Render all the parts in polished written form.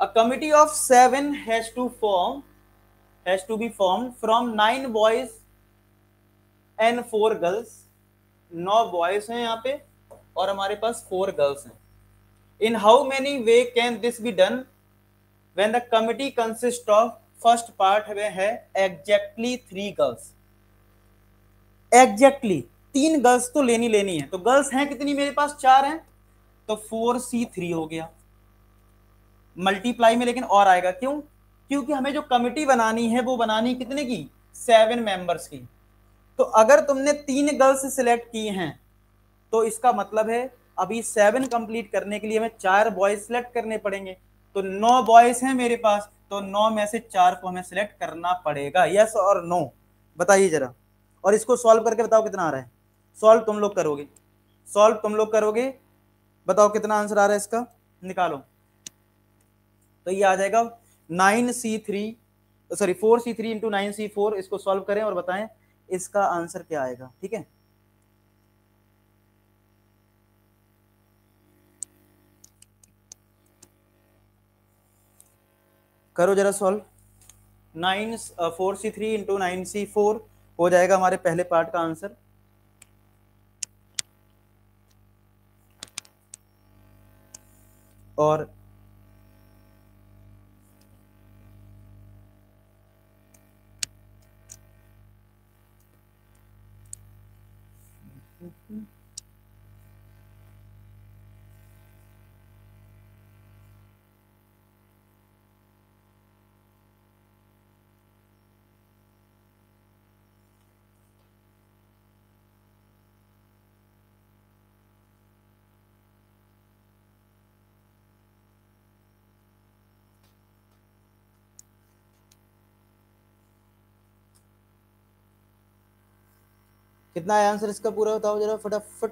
A committee of 7 has to be formed from 9 boys and 4 girls. 9 boys हैं यहाँ पे और हमारे पास 4 गर्ल्स हैं. In how many way can this be done when the committee consists of first part में है exactly 3 girls. Exactly 3 girls तो लेनी है. तो गर्ल्स हैं कितनी मेरे पास 4 हैं, तो 4C3 हो गया. मल्टीप्लाई में लेकिन और आएगा, क्यों? क्योंकि हमें जो कमिटी बनानी है वो बनानी कितने की, 7 मेंबर्स की. तो अगर तुमने 3 गर्ल्स सिलेक्ट की हैं तो इसका मतलब है अभी 7 कंप्लीट करने के लिए हमें 4 बॉयज सिलेक्ट करने पड़ेंगे. तो 9 बॉयज हैं मेरे पास, तो 9 में से 4 को हमें सिलेक्ट करना पड़ेगा. यस और नो बताइए जरा, और इसको सॉल्व करके बताओ कितना आ रहा है. सॉल्व तुम लोग करोगे, बताओ कितना आंसर आ रहा है इसका, निकालो. तो ये आ जाएगा 4C3 इंटू 9C4. इसको सॉल्व करें और बताएं इसका आंसर क्या आएगा. ठीक है, करो जरा सॉल्व. 4C3 इंटू 9C4 हो जाएगा हमारे पहले पार्ट का आंसर. और कितना है आंसर इसका पूरा, बताओ जरा फटाफट.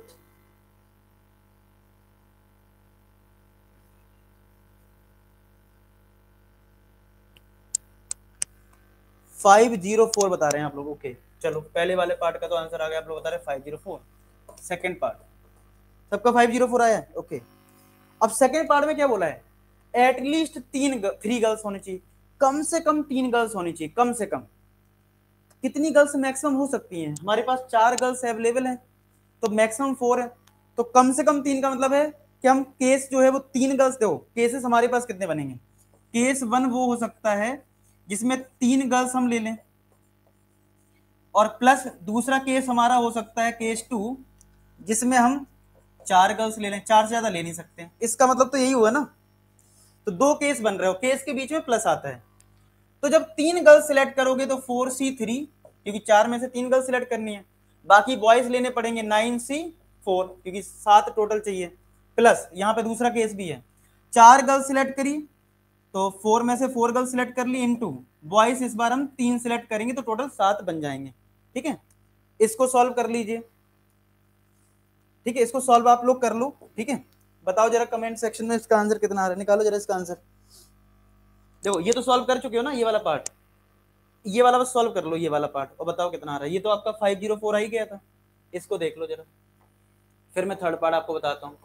504 बता रहे हैं आप लोग. ओके चलो, पहले वाले पार्ट का तो आंसर आ गया, आप लोग बता रहे हैं 504. सेकंड पार्ट सबका 504 आया है. ओके, अब सेकंड पार्ट में क्या बोला है, एटलीस्ट 3 गर्ल्स होनी चाहिए, कम से कम 3 गर्ल्स होनी चाहिए. कम से कम कितनी गर्ल्स मैक्सिमम हो सकती हैं, हमारे पास 4 गर्ल्स अवेलेबल हैं तो मैक्सिमम 4 है. तो कम से कम 3 का मतलब है कि हम केस जो है वो 3 गर्ल्स, देखो केसेस हमारे पास कितने बनेंगे. केस 1 वो हो सकता है जिसमें 3 गर्ल्स हम ले लें, और प्लस दूसरा केस हमारा हो सकता है केस 2 जिसमें हम 4 गर्ल्स ले लें. 4 से ज्यादा ले नहीं सकते. इसका मतलब तो यही हुआ ना. तो 2 केस बन रहे हो, केस के बीच में प्लस आता है. तो जब 3 गर्ल्स सिलेक्ट करोगे तो 4C3, क्योंकि 4 में से 3 गर्ल्स सिलेक्ट करनी है. बाकी बॉयज लेने पड़ेंगे 9C4, क्योंकि 7 टोटल चाहिए. प्लस यहाँ पे दूसरा केस भी है, 4 गर्ल्स सिलेक्ट करी तो 4 में से 4 गर्ल्स सिलेक्ट कर ली, इनटू बॉयज इस बार हम 3 सिलेक्ट करेंगे तो टोटल 7 बन जाएंगे. ठीक है, इसको सॉल्व कर लीजिए. ठीक है, इसको सॉल्व आप लोग कर लो. ठीक है, बताओ जरा कमेंट सेक्शन में इसका आंसर कितना आ रहा है, निकालो जरा इसका आंसर. देखो ये तो सॉल्व कर चुके हो ना, ये वाला पार्ट, ये वाला बस सॉल्व कर लो, ये वाला पार्ट, और बताओ कितना आ रहा है. ये तो आपका 504 आ ही गया था. इसको देख लो जरा, फिर मैं थर्ड पार्ट आपको बताता हूँ.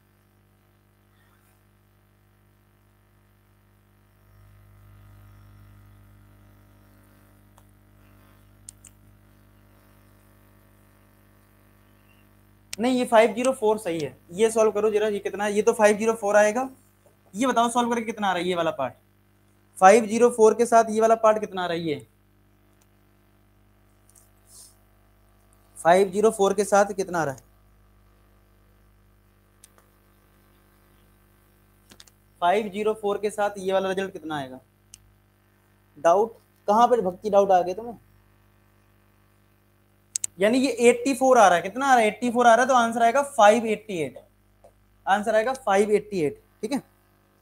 नहीं ये 504 सही है, ये सॉल्व करो जरा. ये कितना है, ये तो 504 आएगा. ये बताओ सॉल्व करके कितना आ रहा है ये वाला पार्ट. 504 के साथ ये वाला पार्ट कितना आ रहा है, ये 504 के साथ कितना आ रहा है, 504 के साथ ये वाला रिजल्ट कितना आएगा. डाउट कहां पर, भक्ति डाउट आ गए तुम्हें. यानी ये 84 आ रहा है, कितना आ रहा है, 84 आ रहा है. तो आंसर आएगा 588. आंसर आएगा 588. ठीक है,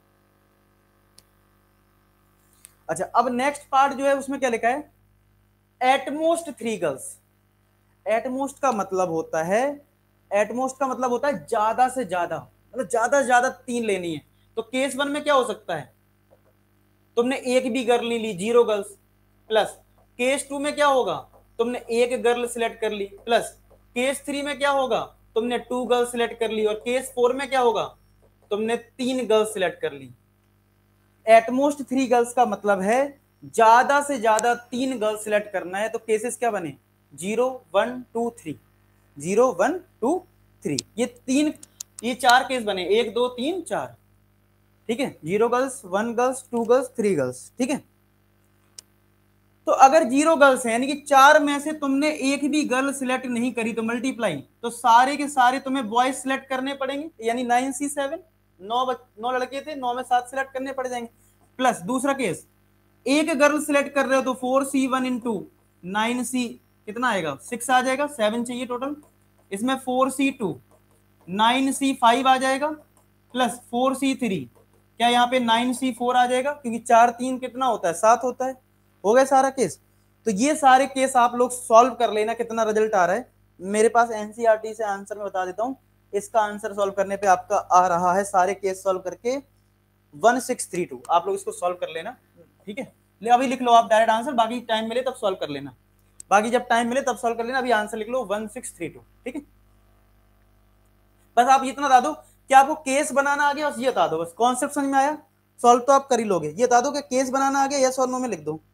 अच्छा अब नेक्स्ट पार्ट जो है उसमें क्या लिखा है, एटमोस्ट 3 गर्ल्स. एटमोस्ट का मतलब होता है, ज्यादा से ज्यादा, मतलब ज्यादा से ज्यादा 3 लेनी है. तो केस 1 में क्या हो सकता है, तुमने एक भी गर्ल नहीं ली, 0 गर्ल्स. प्लस केस 2 में क्या होगा, तुमने एक गर्ल सिलेक्ट कर ली. प्लस केस 3 में क्या होगा, तुमने 2 गर्ल सिलेक्ट कर ली. और केस 4 में क्या होगा, तुमने 3 गर्ल सिलेक्ट कर ली. एटमोस्ट 3 गर्ल्स का मतलब है ज्यादा से ज्यादा 3 गर्ल्स सिलेक्ट करना है, तो केसेस क्या बने 0 1 2 3, 0 1 2 3, ये 4 केस बने, 1 2 3 4, ठीक है, 0 गर्ल्स 1 गर्ल्स 2 गर्ल्स 3 गर्ल्स, ठीक है। तो अगर 0 गर्ल्स है यानी कि 4 में से तुमने एक भी गर्ल सिलेक्ट नहीं करी तो मल्टीप्लाई, तो सारे के सारे तुम्हें बॉयज सिलेक्ट करने पड़ेंगे, यानी 9C7, 9 लड़के थे, 9 में 7 सिलेक्ट करने पड़ जाएंगे। प्लस दूसरा केस, एक गर्ल सिलेक्ट कर रहे हो तो 4C1 इंटू 9C कितना आएगा 6 आ जाएगा, 7 चाहिए टोटल, इसमें 4C2 9C5 आ जाएगा, प्लस 4C3 क्या यहाँ पे 9C4 आ जाएगा, क्योंकि 4 3 कितना होता है 7 होता है। हो गया सारा केस। तो ये सारे केस आप लोग सॉल्व कर लेना, कितना रिजल्ट आ रहा है मेरे पास एनसीईआरटी से आंसर मैं बता देता हूं। इसका आंसर सॉल्व करने पे आपका आ रहा है सारे केस सॉल्व करके 1632। आप लोग इसको सॉल्व कर लेना, ठीक है। ले अभी लिख लो आप डायरेक्ट आंसर, बाकी टाइम मिले तब सॉल्व कर लेना, बाकी जब टाइम मिले तब सॉल्व कर लेना, अभी आंसर लिख लो 1632, ठीक है। बस आप इतना बता दो कि आपको केस बनाना आ गया, बस ये बता दो, बस कॉन्सेप्ट समझ में आया, सॉल्व तो आप कर ही लोगे। ये बता दो कि केस बनाना आ गया, यस और नो में लिख दो।